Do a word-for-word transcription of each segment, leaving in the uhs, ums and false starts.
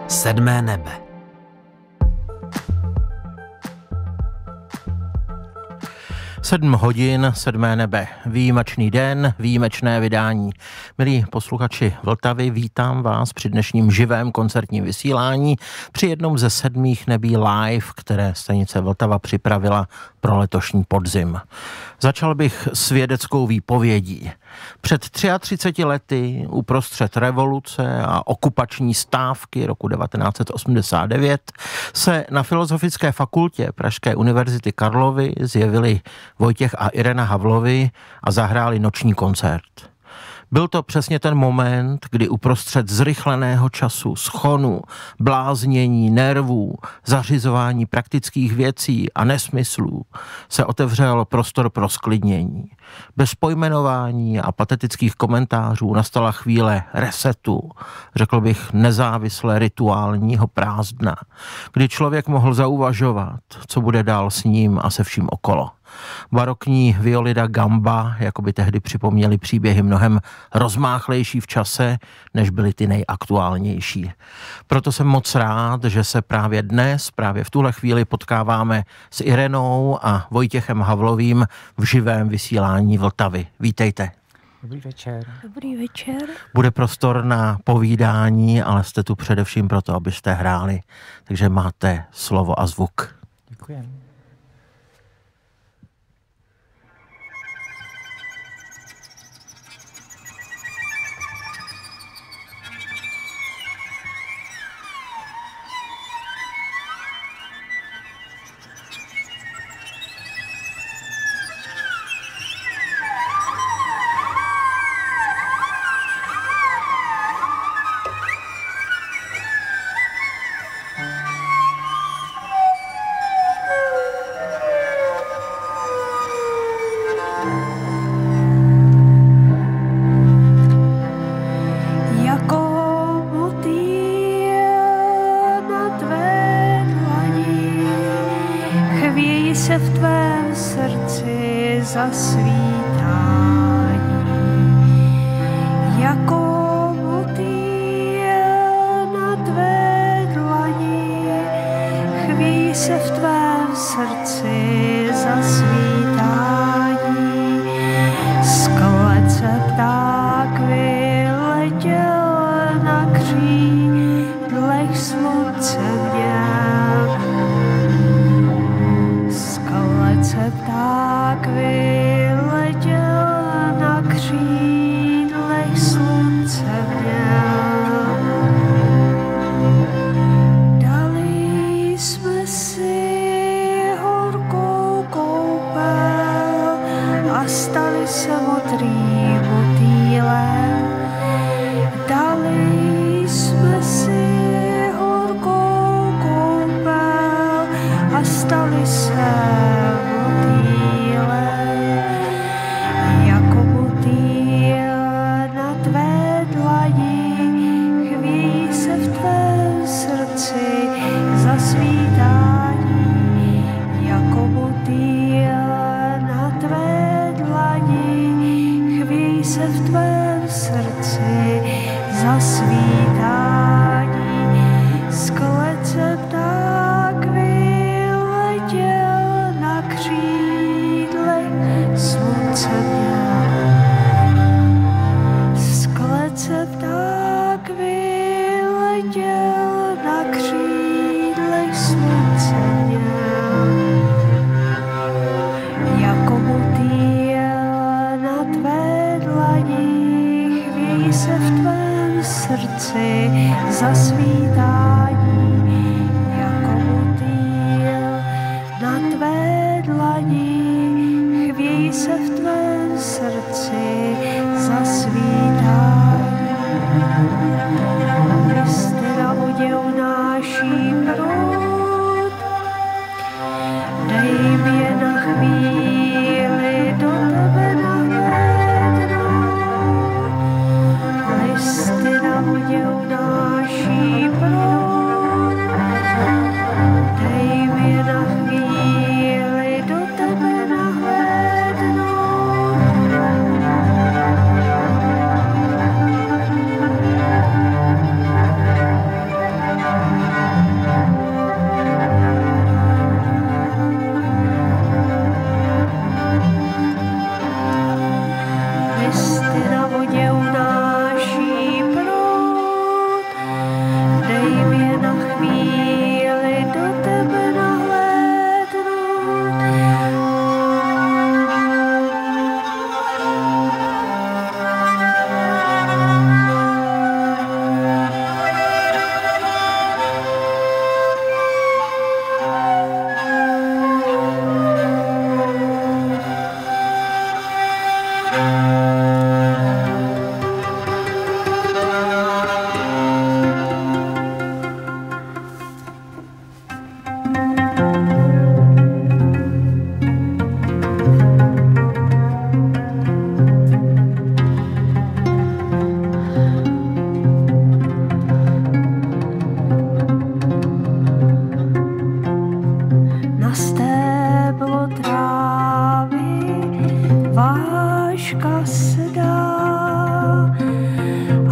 Sedmé nebe. Sedm hodin, sedmé nebe. Výjimečný den, výjimečné vydání. Milí posluchači Vltavy, vítám vás při dnešním živém koncertním vysílání při jednom ze sedmých nebí live, které stanice Vltava připravila pro letošní podzim. Začal bych s vědeckou výpovědí. Před třiatřiceti třemi lety uprostřed revoluce a okupační stávky roku devatenáct set osmdesát devět se na Filozofické fakultě Pražské univerzity Karlovy zjevili Vojtěch a Irena Havlovi a zahráli noční koncert. Byl to přesně ten moment, kdy uprostřed zrychleného času, schonu, bláznění, nervů, zařizování praktických věcí a nesmyslů se otevřel prostor pro sklidnění. Bez pojmenování a patetických komentářů nastala chvíle resetu, řekl bych nezávisle rituálního prázdna, kdy člověk mohl zauvažovat, co bude dál s ním a se vším okolo. Barokní violi da gamba jako by tehdy připomněly příběhy mnohem rozmáchlejší v čase, než byly ty nejaktuálnější. Proto jsem moc rád, že se právě dnes, právě v tuhle chvíli potkáváme s Irenou a Vojtěchem Havlovým v živém vysílání Vltavy. Vítejte. Dobrý večer. Dobrý večer. Bude prostor na povídání, ale jste tu především proto, abyste hráli, takže máte slovo a zvuk. Děkujeme. Listy na vodě unáší proud.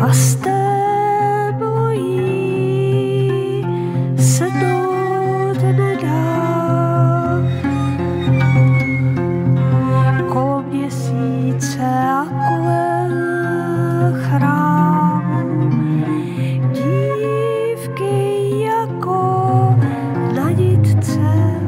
a stéblo jí sednout nedá. Kolem měsíce a kolem chrámu dívky jako na nitce.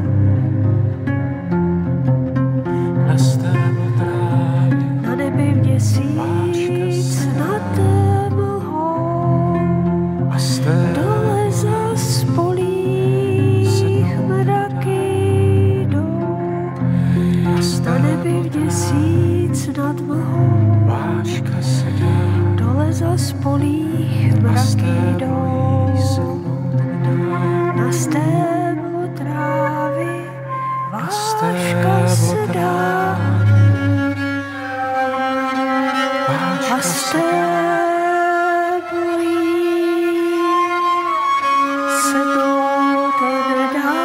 Na stéblo trávy, na nebi měsíc nad mlhou a stéblo dole zas polích mraky jdou. Na nebi měsíc nad mlhou váška se dá, dole zas polích mraky jdou. Na stéblo trávy váška se dá. A stéblo jí sednout nedá.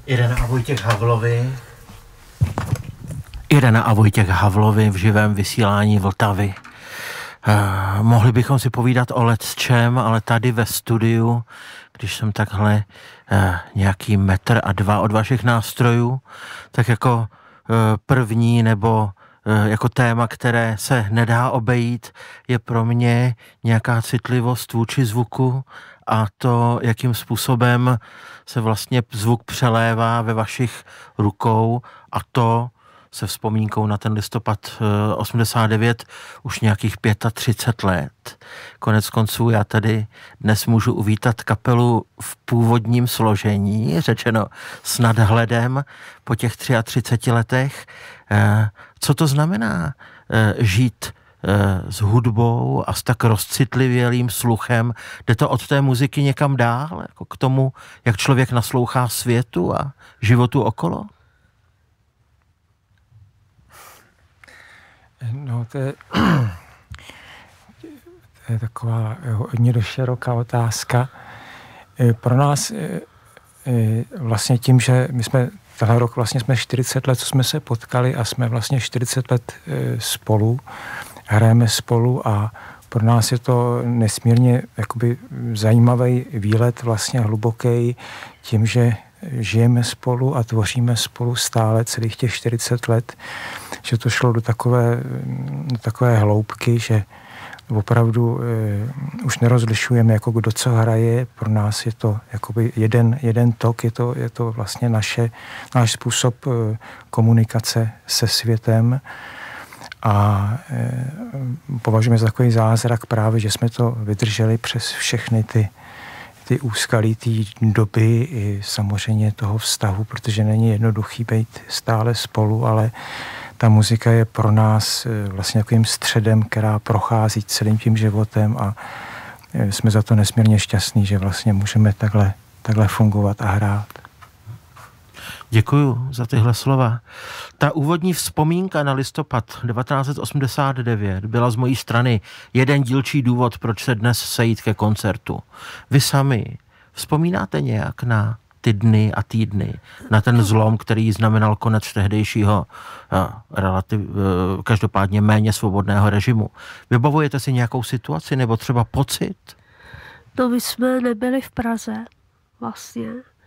Irena a Vojtěch Havlovi. Irena a Vojtěch Havlovi v živém vysílání Vltavy. Uh, mohli bychom si povídat o lecčem, ale tady ve studiu, když jsem takhle uh, nějaký metr a dva od vašich nástrojů, tak jako uh, první nebo uh, jako téma, které se nedá obejít, je pro mě nějaká citlivost vůči zvuku a to, jakým způsobem se vlastně zvuk přelévá ve vašich rukou a to se vzpomínkou na ten listopad osmdesát devět už nějakých třicet pět let. Konec konců já tady dnes můžu uvítat kapelu v původním složení, řečeno s nadhledem po těch třiatřiceti třech letech. Co to znamená žít s hudbou a s tak rozcitlivělým sluchem? Jde to od té muziky někam dál, jako k tomu, jak člověk naslouchá světu a životu okolo? No, to je, to je taková hodně doširoká otázka. Pro nás vlastně tím, že my jsme tenhle rok vlastně jsme čtyřicet let, co jsme se potkali a jsme vlastně čtyřicet let spolu, hrajeme spolu a pro nás je to nesmírně jakoby zajímavý výlet, vlastně hluboký, tím, že žijeme spolu a tvoříme spolu stále celých těch čtyřicet let, že to šlo do takové, do takové hloubky, že opravdu eh, už nerozlišujeme, jako kdo co hraje. Pro nás je to jakoby jeden, jeden tok, je to, je to vlastně naše, náš způsob eh, komunikace se světem a eh, považujeme za takový zázrak právě, že jsme to vydrželi přes všechny ty ty úskalí té doby i samozřejmě toho vztahu, protože není jednoduchý být stále spolu, ale ta muzika je pro nás vlastně takovým středem, která prochází celým tím životem a jsme za to nesmírně šťastní, že vlastně můžeme takhle, takhle fungovat a hrát. Děkuju za tyhle slova. Ta úvodní vzpomínka na listopad devatenáct osmdesát devět byla z mojí strany jeden dílčí důvod, proč se dnes sejít ke koncertu. Vy sami vzpomínáte nějak na ty dny a týdny, na ten zlom, který znamenal konec tehdejšího relativ, každopádně méně svobodného režimu. Vybavujete si nějakou situaci nebo třeba pocit? No, my jsme nebyli v Praze vlastně.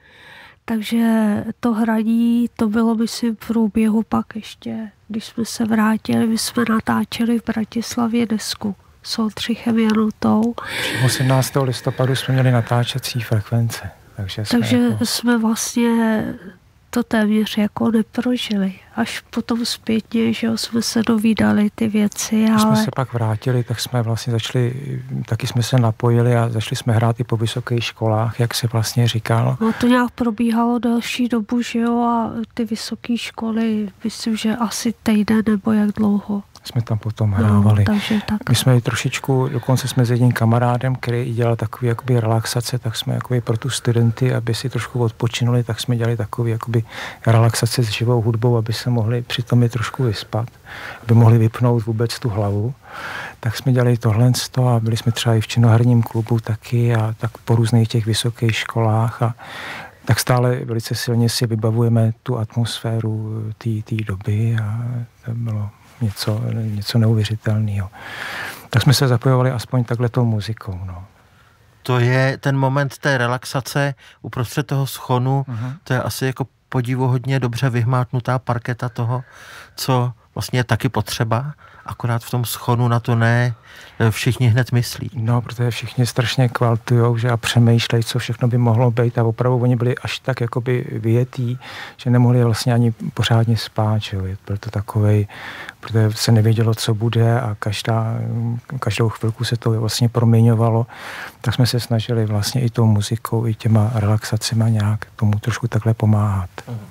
Takže to hraní, to bylo, myslím, v průběhu pak ještě, když jsme se vrátili, my jsme natáčeli v Bratislavě desku s Oldřichem Janutou. osmnáctého listopadu jsme měli natáčecí frekvence. Takže jsme, takže jako... jsme vlastně to téměř jako neprožili. Až potom zpětně, že jsme se dovídali ty věci. Když ale... jsme se pak vrátili, tak jsme vlastně začali, taky jsme se napojili a začali jsme hrát i po vysokých školách, jak se vlastně říkalo. No to nějak probíhalo další dobu, že jo, a ty vysoké školy, myslím, že asi týden nebo jak dlouho. Jsme tam potom hrávali. No, takže tak. My jsme trošičku, dokonce jsme s jedním kamarádem, který dělal takový jakoby relaxace, tak jsme jakoby pro tu studenty, aby si trošku odpočinuli, tak jsme dělali takový jakoby relaxace s živou hudbou, aby se mohli přitom je trošku vyspat, aby mohli vypnout vůbec tu hlavu. Tak jsme dělali tohle a byli jsme třeba i v činoherním klubu taky a tak po různých těch vysokých školách a tak stále velice silně si vybavujeme tu atmosféru té doby a to bylo něco, něco neuvěřitelného. Tak jsme se zapojovali aspoň takhle tou muzikou. No. To je ten moment té relaxace uprostřed toho schonu, uh-huh. To je asi jako podivuhodně dobře vyhmátnutá parketa toho, co vlastně je taky potřeba, akorát v tom schonu na to ne všichni hned myslí. No, protože všichni strašně kvaltujou, že a přemýšlejí, co všechno by mohlo být a opravdu oni byli až tak jakoby vyjetí, že nemohli vlastně ani pořádně spát, že jo. Byl to takovej, protože se nevědělo, co bude a každá, každou chvilku se to vlastně proměňovalo, tak jsme se snažili vlastně i tou muzikou, i těma relaxacima nějak tomu trošku takhle pomáhat.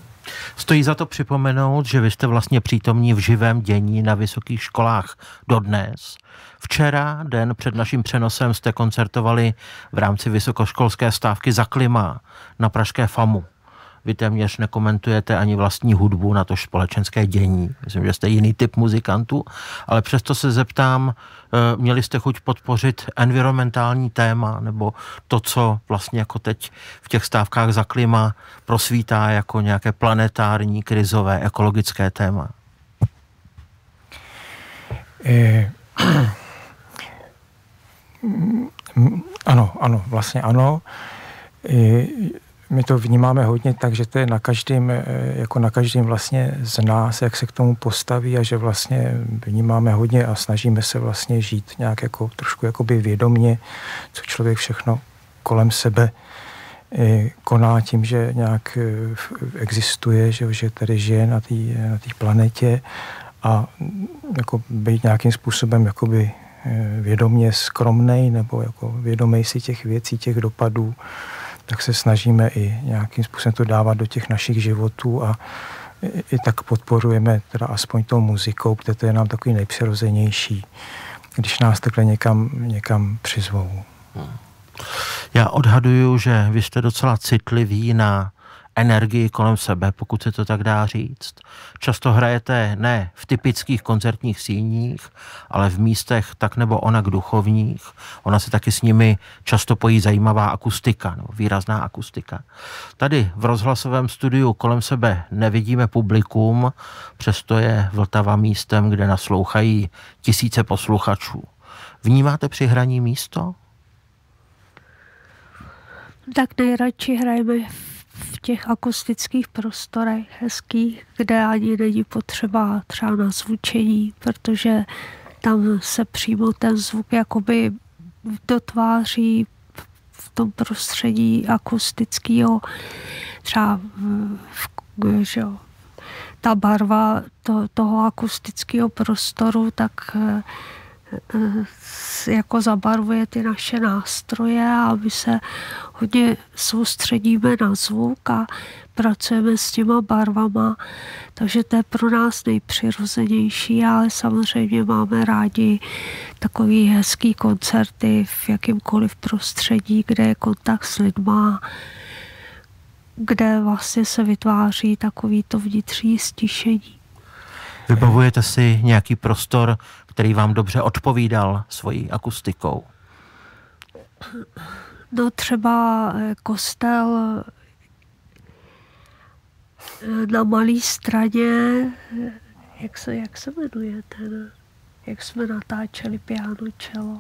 Stojí za to připomenout, že vy jste vlastně přítomní v živém dění na vysokých školách dodnes. Včera, den před naším přenosem, jste koncertovali v rámci vysokoškolské stávky Za klima na pražské FAMu. vy téměř nekomentujete ani vlastní hudbu, natož společenské dění. Myslím, že jste jiný typ muzikantů, ale přesto se zeptám, měli jste chuť podpořit environmentální téma, nebo to, co vlastně jako teď v těch stávkách za klima prosvítá jako nějaké planetární, krizové, ekologické téma? E, ano, ano, vlastně ano. E, my to vnímáme hodně tak, že to je na každém, jako na každém vlastně z nás, jak se k tomu postaví a že vlastně vnímáme hodně a snažíme se vlastně žít nějak jako trošku jakoby vědomně, co člověk všechno kolem sebe koná tím, že nějak existuje, že, že tady žije na té na té planetě a jako být nějakým způsobem jakoby vědomě skromnej nebo jako vědomej si těch věcí, těch dopadů, tak se snažíme i nějakým způsobem to dávat do těch našich životů a i, i tak podporujeme teda aspoň tou muzikou, protože to je nám takový nejpřirozenější, když nás takhle někam, někam přizvou. Já odhaduju, že vy jste docela citliví na energii kolem sebe, pokud se to tak dá říct. Často hrajete ne v typických koncertních síních, ale v místech tak nebo onak duchovních. Ona se taky s nimi často pojí zajímavá akustika, no, výrazná akustika. Tady v rozhlasovém studiu kolem sebe nevidíme publikum, přesto je Vltava místem, kde naslouchají tisíce posluchačů. Vnímáte při hraní místo? Tak nejradši hrajeme v těch akustických prostorech hezkých, kde ani není potřeba třeba na zvučení, protože tam se přímo ten zvuk jakoby dotváří v tom prostředí akustického, třeba v, v, že jo, ta barva to, toho akustického prostoru, tak jako zabarvuje ty naše nástroje a my se hodně soustředíme na zvuk a pracujeme s těma barvama, takže to je pro nás nejpřirozenější, ale samozřejmě máme rádi takový hezký koncerty v jakýmkoliv prostředí, kde je kontakt s lidma, kde vlastně se vytváří takový to vnitřní stišení. Vybavujete si nějaký prostor, který vám dobře odpovídal svojí akustikou? No třeba kostel na Malé Straně, jak se, jak se jmenuje ten, jak jsme natáčeli Piano cello?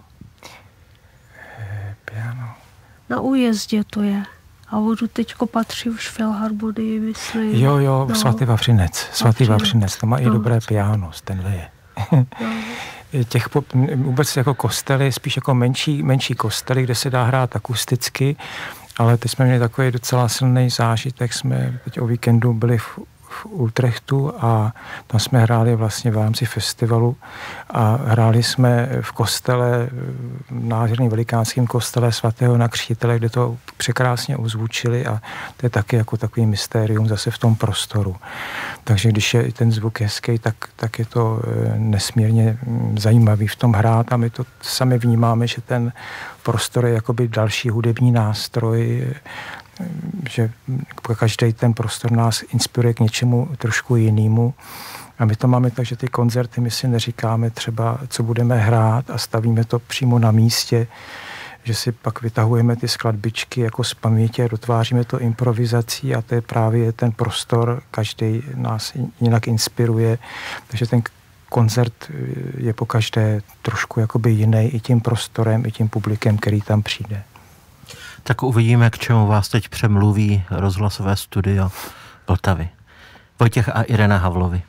Piano. Na Újezdě to je. A on teďko patří už Filharmonii, myslím. Jo, jo, no. Svatý Vavřinec. Svatý Vavřinec, to má no. i dobré piano, tenhle je. No. Těch vůbec jako kostely, spíš jako menší, menší kostely, kde se dá hrát akusticky, ale teď jsme měli takový docela silný zážitek, jsme teď o víkendu byli v, v Utrechtu a tam jsme hráli vlastně v rámci festivalu a hráli jsme v kostele, v nádherném velikánském kostele svatého na Křtitele, kde to překrásně ozvučili a to je taky jako takový mystérium zase v tom prostoru. Takže když je ten zvuk hezký, tak, tak je to nesmírně zajímavý v tom hrát a my to sami vnímáme, že ten prostor je jakoby další hudební nástroj, že každý ten prostor nás inspiruje k něčemu trošku jinému. A my to máme tak, že ty koncerty my si neříkáme třeba, co budeme hrát a stavíme to přímo na místě, že si pak vytahujeme ty skladbičky jako z paměti a dotváříme to improvizací a to je právě ten prostor, každý nás jinak inspiruje, takže ten koncert je pokaždé trošku jakoby jiný i tím prostorem, i tím publikem, který tam přijde. Tak uvidíme, k čemu vás teď přemluví rozhlasové studio Vltavy. Vojtěch a Irena Havlovi.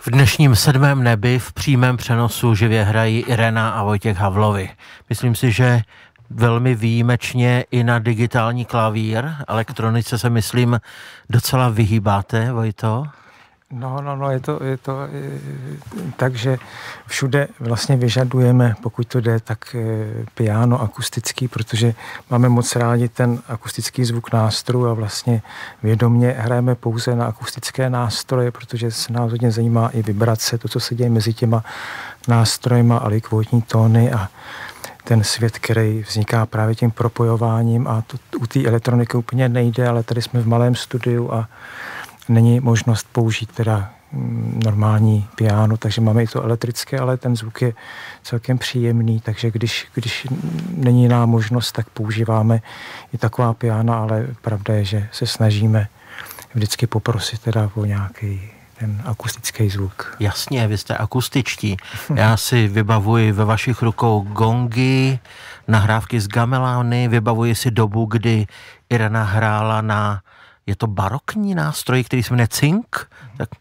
V dnešním sedmém nebi v přímém přenosu živě hrají Irena a Vojtěch Havlovi. Myslím si, že velmi výjimečně i na digitální klavír, elektronice se myslím docela vyhýbáte, Vojto? No, no, no, je to, je to tak, že všude vlastně vyžadujeme, pokud to jde, tak piano akustický, protože máme moc rádi ten akustický zvuk nástrojů a vlastně vědomě hrajeme pouze na akustické nástroje, protože se nás hodně zajímá i vibrace, to, co se děje mezi těma nástrojema a likvotní tóny a ten svět, který vzniká právě tím propojováním a to u té elektroniky úplně nejde, ale tady jsme v malém studiu a není možnost použít teda normální piano, takže máme i to elektrické, ale ten zvuk je celkem příjemný, takže když, když není jiná možnost, tak používáme i taková piana, ale pravda je, že se snažíme vždycky poprosit teda o nějaký ten akustický zvuk. Jasně, vy jste akustičtí. Já si vybavuji ve vašich rukou gongy, nahrávky z gamelány, vybavuji si dobu, kdy Irena hrála na, je to barokní nástroj, který se jmenuje cink? Tak...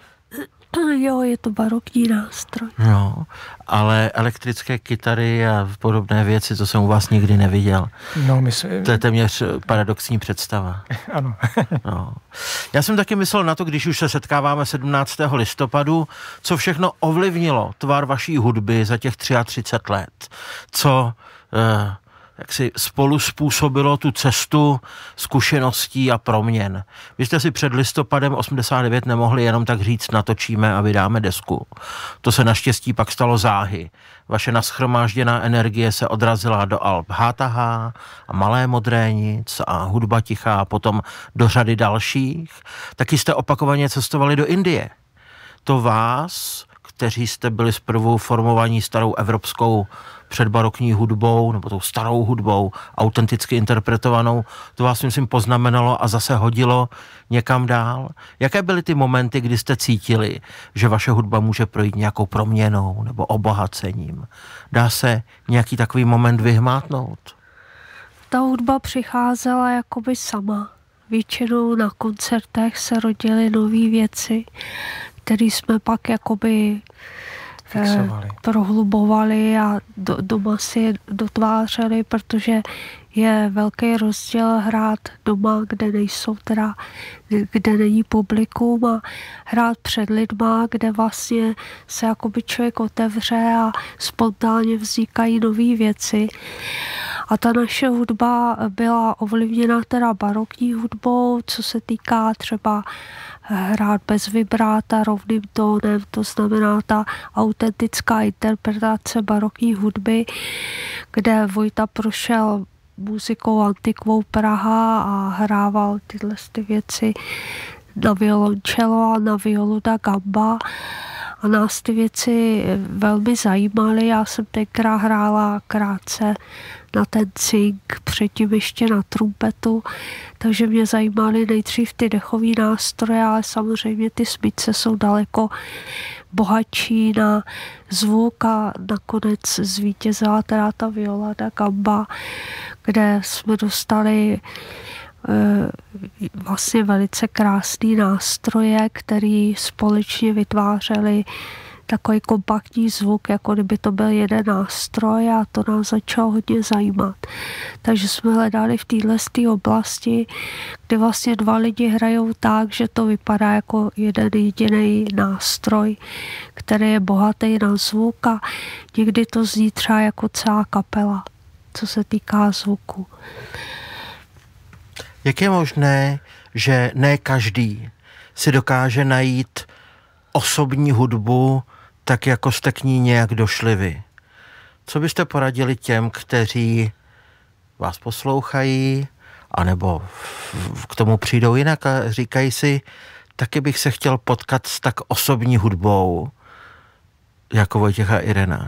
Jo, je to barokní nástroj. No, ale elektrické kytary a podobné věci, to jsem u vás nikdy neviděl. No, myslím... To je téměř paradoxní představa. Ano. No. Já jsem taky myslel na to, když už se setkáváme sedmnáctého listopadu, co všechno ovlivnilo tvar vaší hudby za těch třicet tři let. Co... Eh, jak si spolu způsobilo tu cestu zkušeností a proměn. Vy jste si před listopadem osmdesát devět nemohli jenom tak říct natočíme a vydáme desku. To se naštěstí pak stalo záhy. Vaše naschromážděná energie se odrazila do alb Hátaha a Malé Modré nic a Hudba tichá a potom do řady dalších. Taky jste opakovaně cestovali do Indie. To vás, kteří jste byli zprvu formovaní starou evropskou předbarokní hudbou, nebo tou starou hudbou, autenticky interpretovanou, to vás, myslím, poznamenalo a zase hodilo někam dál. Jaké byly ty momenty, kdy jste cítili, že vaše hudba může projít nějakou proměnou nebo obohacením? Dá se nějaký takový moment vyhmátnout? Ta hudba přicházela jakoby sama. Většinou na koncertech se rodily nové věci, které jsme pak jakoby fixovali, prohlubovali a do, doma si dotvářeli, protože je velký rozdíl hrát doma, kde nejsou teda, kde není publikum, a hrát před lidma, kde vlastně se jakoby člověk otevře a spontánně vznikají nové věci. A ta naše hudba byla ovlivněna teda barokní hudbou, co se týká třeba hrát bez vibráta, rovným tónem, to znamená ta autentická interpretace barokní hudby, kde Vojta prošel muzikou antikvou Praha a hrával tyhle ty věci na violoncello a na violu da gamba. A nás ty věci velmi zajímaly. Já jsem tenkrát hrála krátce na ten cink, předtím ještě na trumpetu, takže mě zajímaly nejdřív ty dechové nástroje, ale samozřejmě ty smyčce jsou daleko bohatší na zvuk a nakonec zvítězila teda ta viola da gamba, kde jsme dostali vlastně velice krásný nástroje, který společně vytvářeli takový kompaktní zvuk, jako kdyby to byl jeden nástroj, a to nás začalo hodně zajímat. Takže jsme hledali v téhle oblasti, kde vlastně dva lidi hrajou tak, že to vypadá jako jeden jediný nástroj, který je bohatý na zvuk a někdy to zní třeba jako celá kapela, co se týká zvuku. Jak je možné, že ne každý si dokáže najít osobní hudbu tak, jako jste k ní nějak došli vy? Co byste poradili těm, kteří vás poslouchají, anebo k tomu přijdou jinak a říkají si, taky bych se chtěl potkat s tak osobní hudbou, jako Vojtěch a Irena?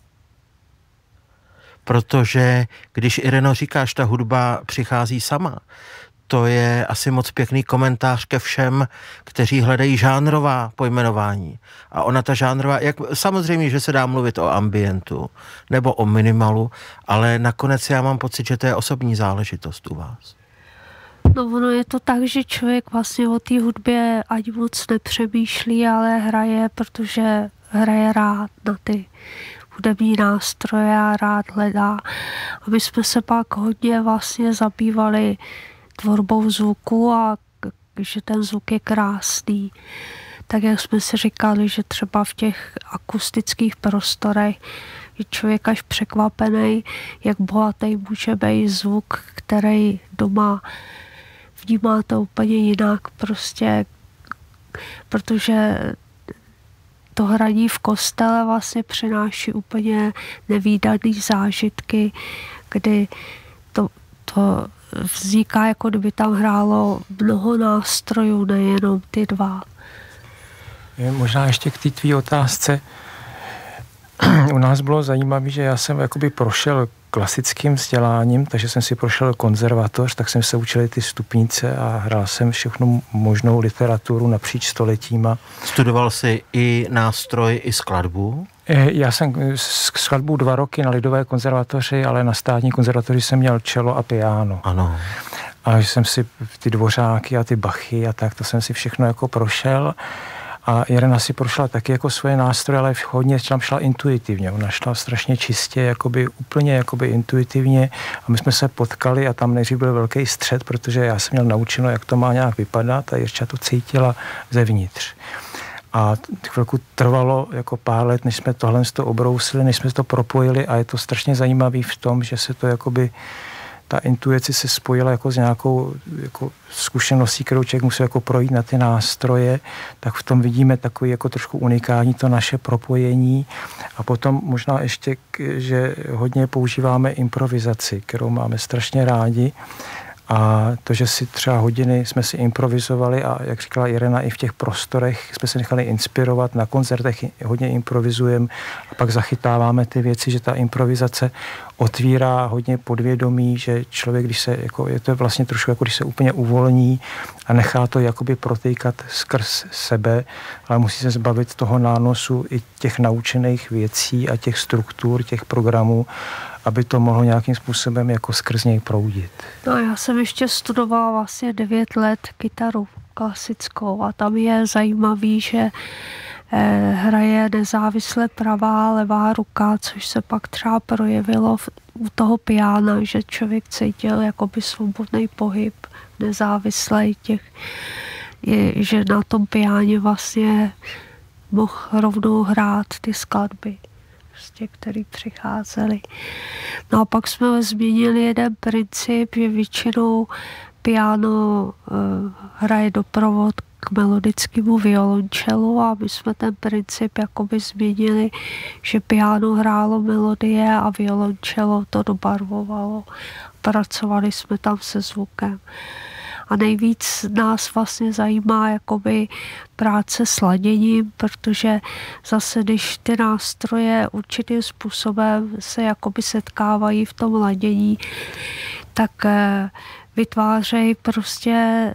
Protože když, Ireno, říkáš, ta hudba přichází sama, to je asi moc pěkný komentář ke všem, kteří hledají žánrová pojmenování. A ona ta žánrová, jak, samozřejmě, že se dá mluvit o ambientu nebo o minimalu, ale nakonec já mám pocit, že to je osobní záležitost u vás. No ono je to tak, že člověk vlastně o té hudbě ani moc nepřemýšlí, ale hraje, protože hraje rád na ty hudební nástroje a rád hledá. A my jsme se pak hodně vlastně zabývali tvorbou zvuku a že ten zvuk je krásný. Tak jak jsme si říkali, že třeba v těch akustických prostorech je člověk až překvapený, jak bohatý může být zvuk, který doma vnímáte úplně jinak, prostě, protože to hraní v kostele vlastně přináší úplně nevídaný zážitky, kdy to, to vzniká, jako kdyby tam hrálo mnoho nástrojů, nejenom ty dva. Možná ještě k té tvý otázce. U nás bylo zajímavé, že já jsem jakoby prošel klasickým vzděláním, takže jsem si prošel konzervatoř, tak jsem se učil ty stupnice a hrál jsem všechnu možnou literaturu napříč stoletíma. Studoval jsi i nástroj, i skladbu? Já jsem skladbu dva roky na Lidové konzervatoři, ale na státní konzervatoři jsem měl cello a piano. Ano. A že jsem si ty Dvořáky a ty Bachy a tak, to jsem si všechno jako prošel. A Irena si prošla taky jako svoje nástroje, ale hodně tam šla intuitivně. Ona šla strašně čistě, jakoby úplně jakoby intuitivně. A my jsme se potkali a tam nejdřív byl velký střet, protože já jsem měl naučeno, jak to má nějak vypadat a Jirča to cítila zevnitř. A chvilku trvalo jako pár let, než jsme tohle z toho obrousili, než jsme to propojili a je to strašně zajímavý v tom, že se to jakoby ta intuice se spojila jako s nějakou jako zkušeností, kterou člověk musí jako projít na ty nástroje, tak v tom vidíme takový jako trošku unikátní to naše propojení a potom možná ještě, že hodně používáme improvizaci, kterou máme strašně rádi. A to, že si třeba hodiny jsme si improvizovali a jak říkala Irena, i v těch prostorech jsme se nechali inspirovat, na koncertech hodně improvizujeme a pak zachytáváme ty věci, že ta improvizace otvírá hodně podvědomí, že člověk, když se, jako, je to vlastně trošku jako když se úplně uvolní a nechá to jakoby protýkat skrz sebe, ale musí se zbavit toho nánosu i těch naučených věcí a těch struktur, těch programů, aby to mohlo nějakým způsobem jako skrz něj proudit. No já jsem ještě studovala vlastně devět let kytaru klasickou a tam je zajímavý, že eh, hraje nezávisle pravá, levá ruka, což se pak třeba projevilo v, u toho piána, že člověk cítil jakoby svobodný pohyb, nezávislej těch, je, že na tom piáně vlastně mohl rovnou hrát ty skladby, který přicházeli. No a pak jsme změnili jeden princip, že většinou piano uh, hraje doprovod k melodickému violončelu a my jsme ten princip jakoby změnili, že piano hrálo melodie a violončelo to dobarvovalo. Pracovali jsme tam se zvukem. A nejvíc nás vlastně zajímá jakoby práce s laděním, protože zase, když ty nástroje určitým způsobem se jakoby setkávají v tom ladění, tak vytvářejí prostě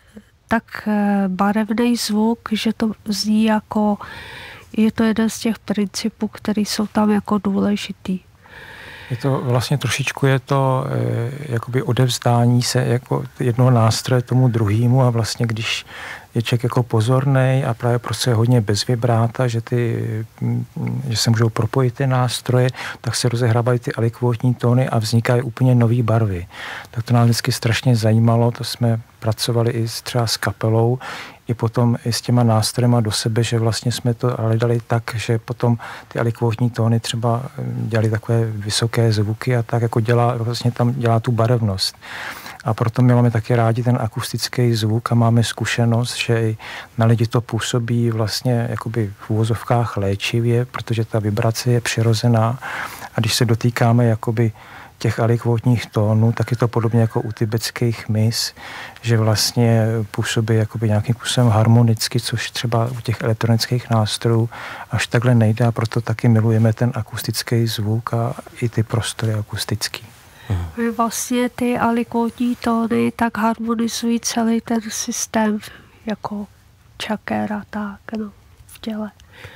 tak barevný zvuk, že to zní jako, je to jeden z těch principů, které jsou tam jako důležitý. Je to vlastně trošičku je to e, jakoby odevzdání se jako jednoho nástroje tomu druhému a vlastně když je člověk jako pozornej a právě prostě hodně bez vibráta, že, ty, že se můžou propojit ty nástroje, tak se rozehrávají ty alikvotní tóny a vznikají úplně nové barvy. Tak to nás vždycky strašně zajímalo, to jsme pracovali i třeba s kapelou, i potom i s těma nástrojema do sebe, že vlastně jsme to hledali tak, že potom ty alikvotní tóny třeba dělali takové vysoké zvuky a tak jako dělá, vlastně tam dělá tu barevnost. A proto my máme taky rádi ten akustický zvuk a máme zkušenost, že i na lidi to působí vlastně jakoby v uvozovkách léčivě, protože ta vibrace je přirozená a když se dotýkáme jakoby těch alikvotních tónů, tak je to podobně jako u tibetských mis, že vlastně působí jakoby nějakým způsobem harmonicky, což třeba u těch elektronických nástrojů až takhle nejde a proto taky milujeme ten akustický zvuk a i ty prostory akustický. Hmm. Vlastně ty alikvotní tóny tak harmonizují celý ten systém jako čakéra, tak no, v těle.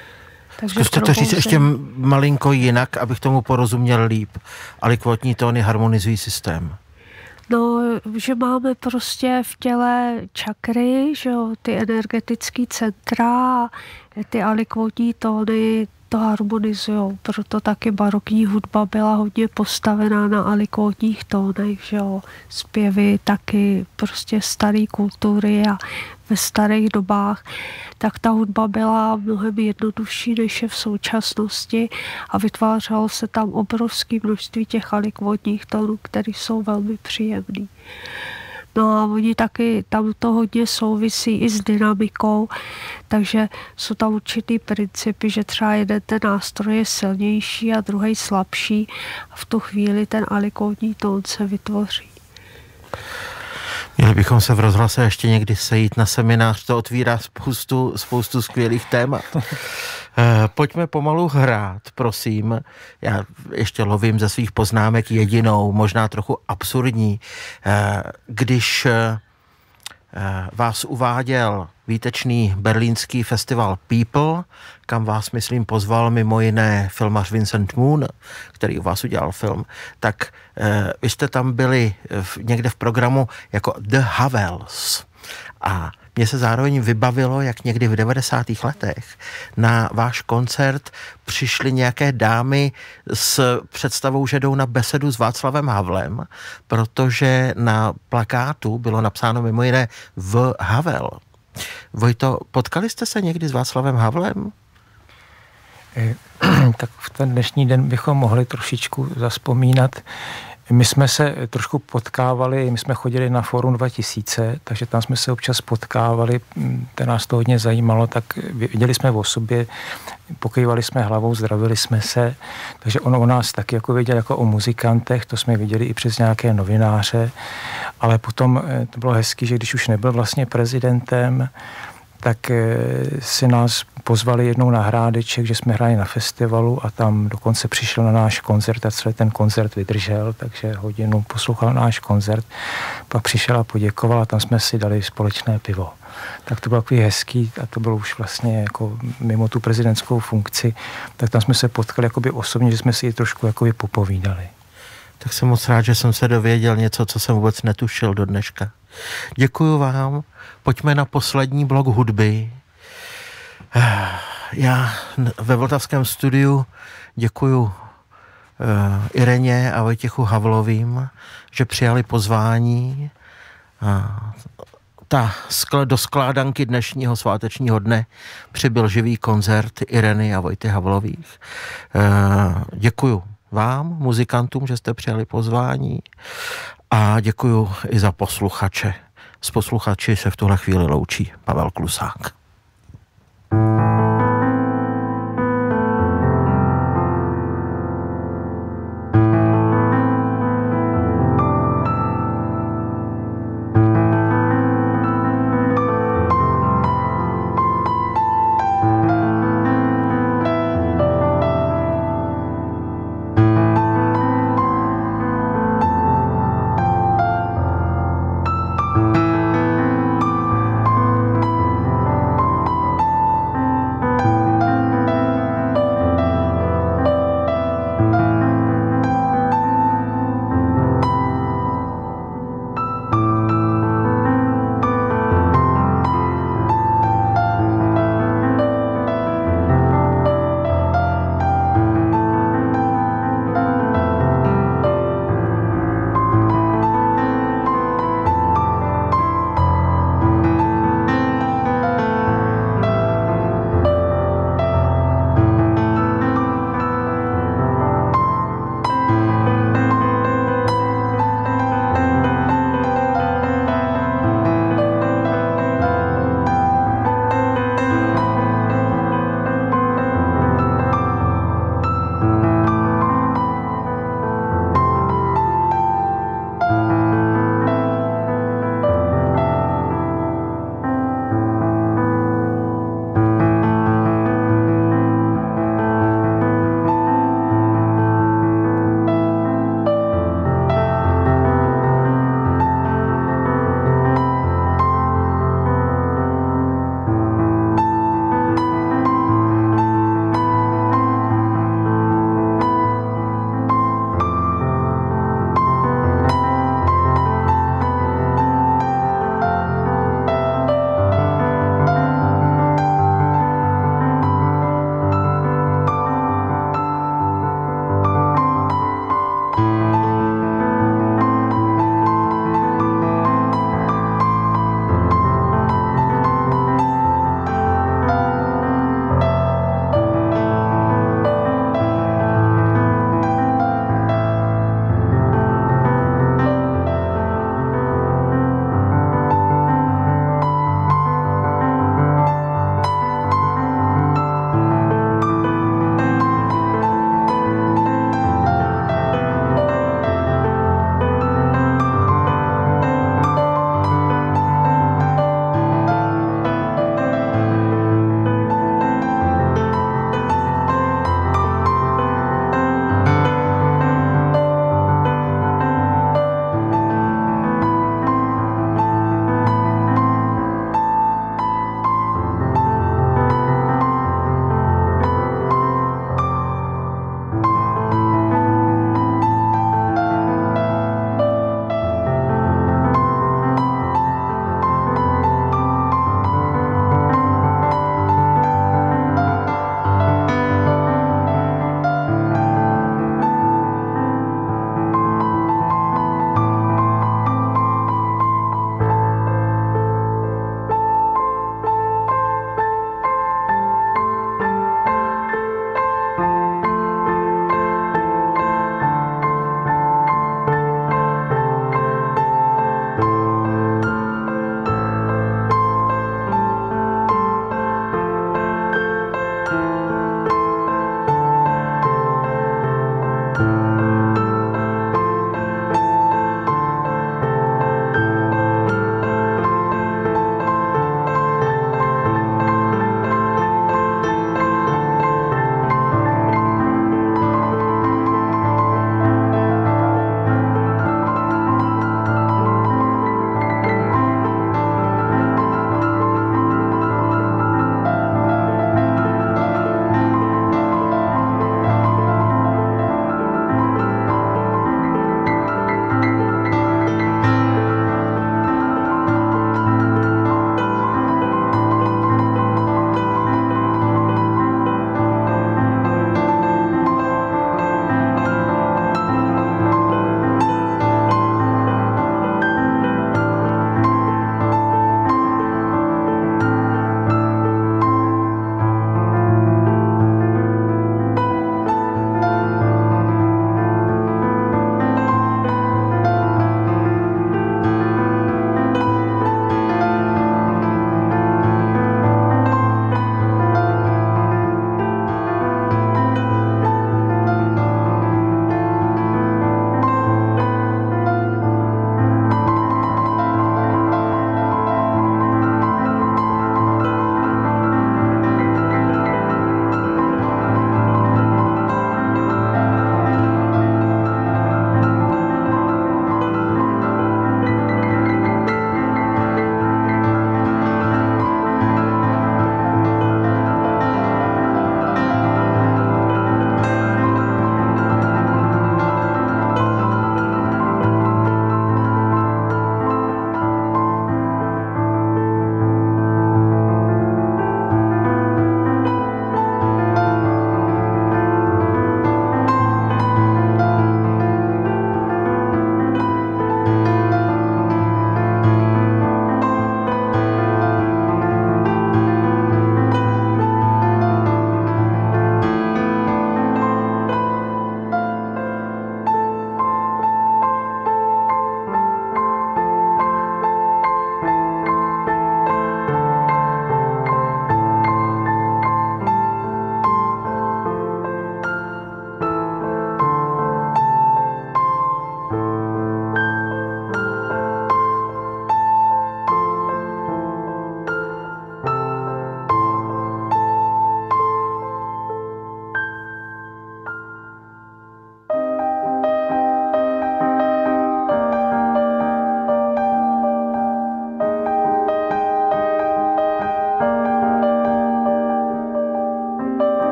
Zkuste to říct ještě malinko jinak, abych tomu porozuměl líp. Alikvotní tóny harmonizují systém. No, že máme prostě v těle čakry, že jo, ty energetické centra, ty alikvotní tóny to harmonizujou. Proto taky barokní hudba byla hodně postavená na alikvotních tónech, že jo. Zpěvy taky prostě staré kultury a ve starých dobách, tak ta hudba byla mnohem jednodušší než je v současnosti a vytvářelo se tam obrovské množství těch alikvotních tónů, které jsou velmi příjemný. No a oni taky, tam to hodně souvisí i s dynamikou, takže jsou tam určitý principy, že třeba jeden ten nástroj je silnější a druhý slabší a v tu chvíli ten alikvotní tón se vytvoří. Měli bychom se v rozhlase ještě někdy sejít na seminář, to otvírá spoustu, spoustu skvělých témat. Pojďme pomalu hrát, prosím. Já ještě lovím ze svých poznámek jedinou, možná trochu absurdní. Když vás uváděl výtečný berlínský festival People, kam vás, myslím, pozval mimo jiné filmař Vincent Moon, který u vás udělal film, tak eh, vy jste tam byli v, někde v programu jako The Havels. A mně se zároveň vybavilo, jak někdy v devadesátých letech na váš koncert přišly nějaké dámy s představou, že jdou na besedu s Václavem Havlem, protože na plakátu bylo napsáno mimo jiné V. Havel. Vojto, potkali jste se někdy s Václavem Havlem? Tak v ten dnešní den bychom mohli trošičku zazpomínat. My jsme se trošku potkávali, my jsme chodili na Fórum dva tisíce, takže tam jsme se občas potkávali, to nás to hodně zajímalo, tak viděli jsme o sobě, pokývali jsme hlavou, zdravili jsme se, takže on o nás taky jako věděl jako o muzikantech, to jsme viděli i přes nějaké novináře, ale potom to bylo hezky, že když už nebyl vlastně prezidentem, tak si nás pozvali jednou na Hrádeček, že jsme hráli na festivalu a tam dokonce přišel na náš koncert a celý ten koncert vydržel, takže hodinu poslouchal náš koncert, pak přišel a poděkoval a tam jsme si dali společné pivo. Tak to bylo takový hezký a to bylo už vlastně jako mimo tu prezidentskou funkci, tak tam jsme se potkali jakoby osobně, že jsme si ji trošku jakoby popovídali. Tak jsem moc rád, že jsem se dověděl něco, co jsem vůbec netušil do dneška. Děkuju vám. Pojďme na poslední blok hudby. Já ve Vltavském studiu děkuju uh, Ireně a Vojtěchu Havlovým, že přijali pozvání. Uh, ta skl- do skládanky dnešního svátečního dne přibyl živý koncert Ireny a Vojty Havlových. Uh, děkuju vám, muzikantům, že jste přijali pozvání a děkuju i za posluchače. S posluchači se v tuhle chvíli loučí Pavel Klusák.